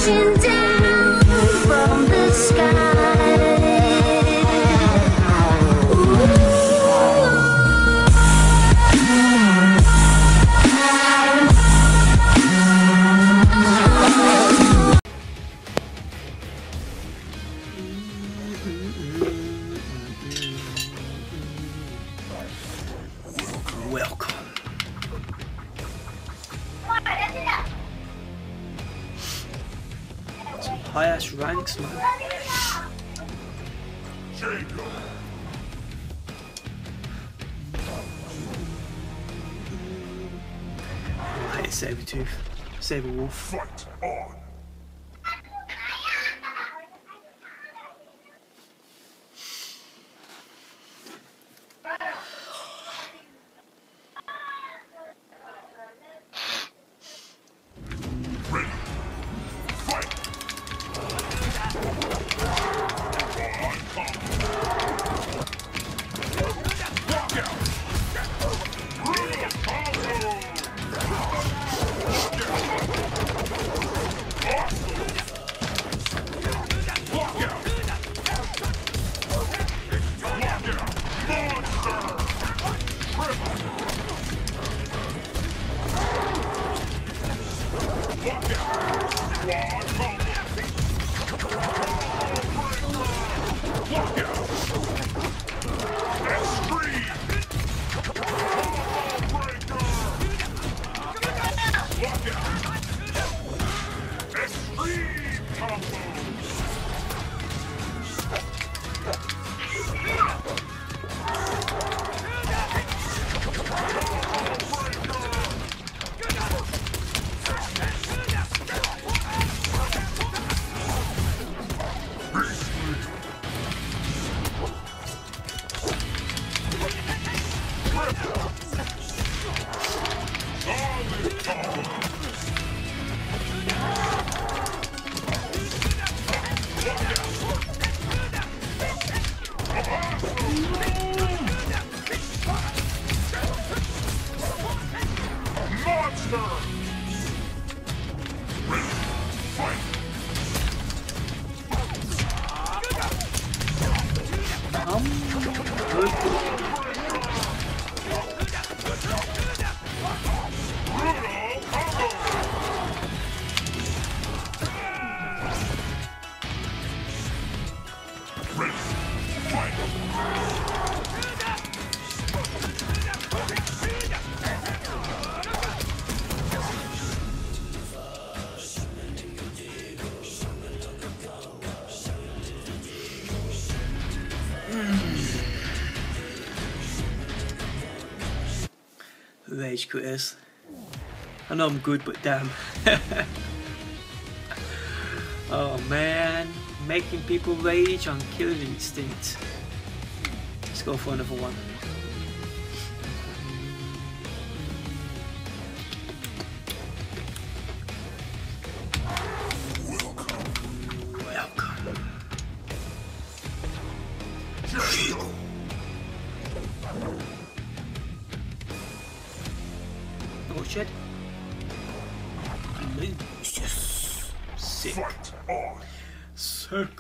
crashing down from the sky. Welcome. Some high-ass ranks, man. Oh, I hate Sabretooth. Saberwolf. Fight on! Rage quitters. I know I'm good, but damn. Oh man, making people rage on Killer Instinct. Let's go for another one. Oh shit. Lucius. Sick. Fight on! Sick.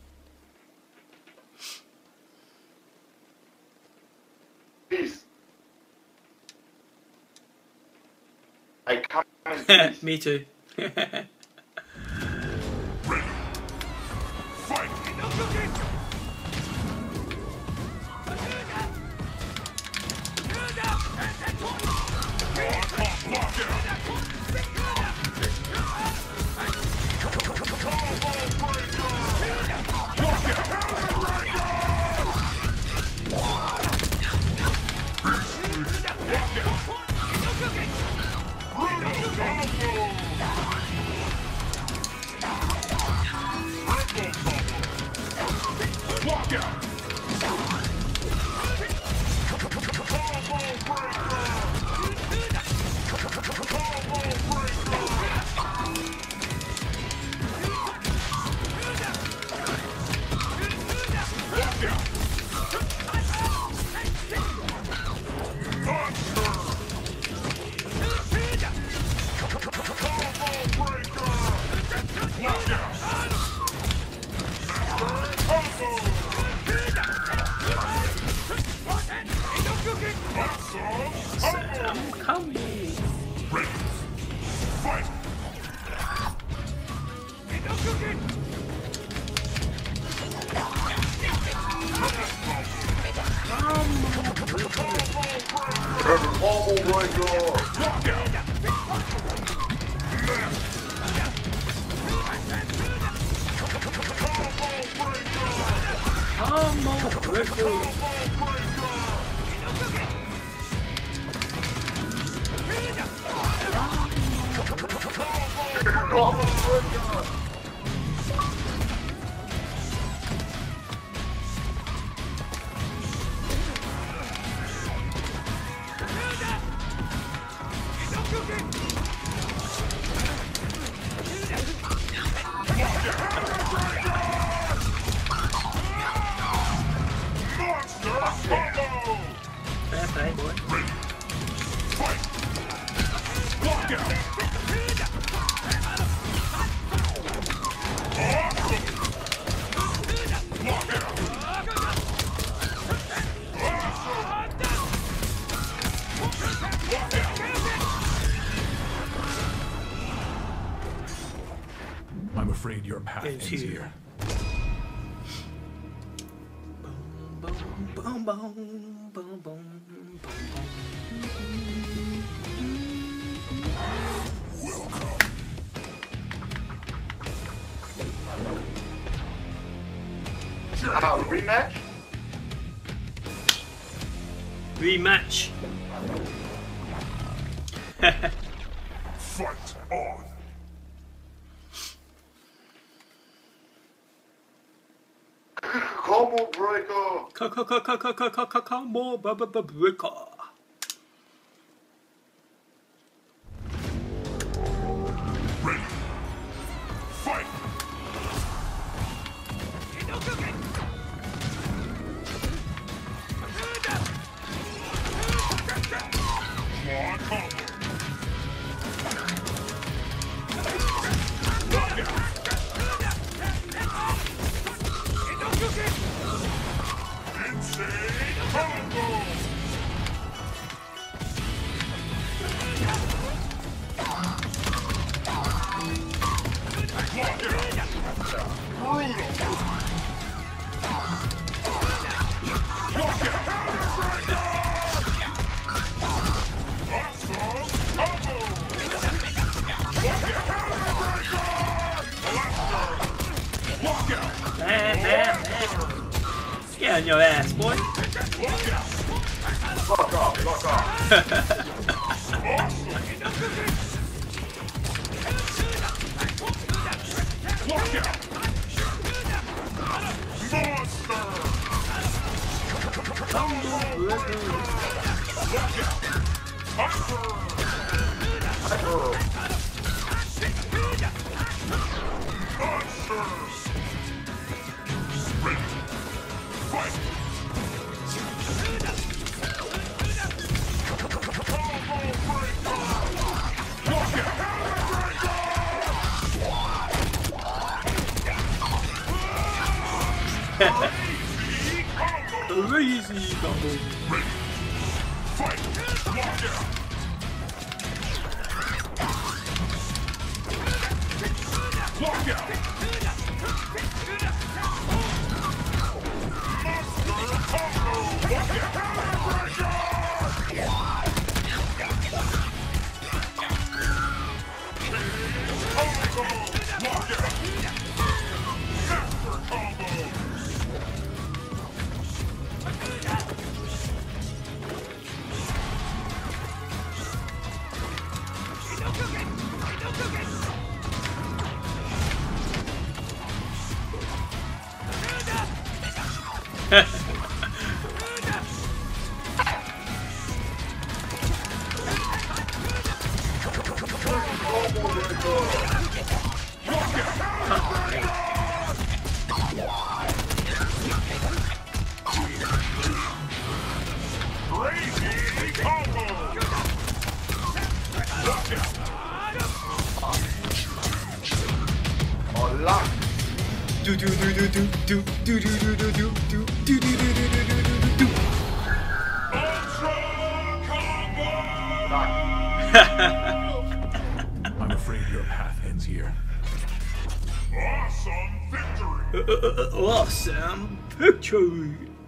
Peace. I come in peace. Me too. Ready! Fight! breaker. Combo breaker. Combo breaker. Fair play, boy. I'm afraid your path Ends ends here. here. Boom, boom, boom, boom, boom, boom. Rematch? Rematch. Fight on. Combo breaker. Combo breaker. Ready. Fight. Claw combo. Insane combo. Bam, bam, bam. Get on your ass, boy. Lock off, lock off. Crazy combo. Crazy combo. Hola. Do do do do do do do do do do do do do do do do do. Ultra combo. I'm afraid your path ends here. Awesome victory. Awesome victory.